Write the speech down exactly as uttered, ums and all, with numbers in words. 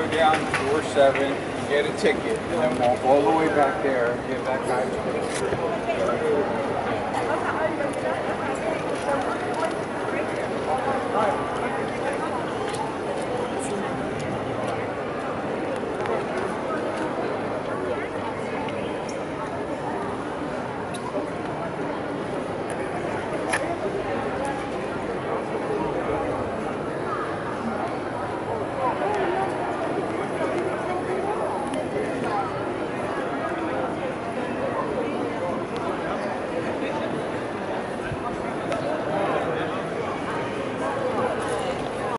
down to door seven, get a ticket, and then walk all the way back there, give that guy a ticket.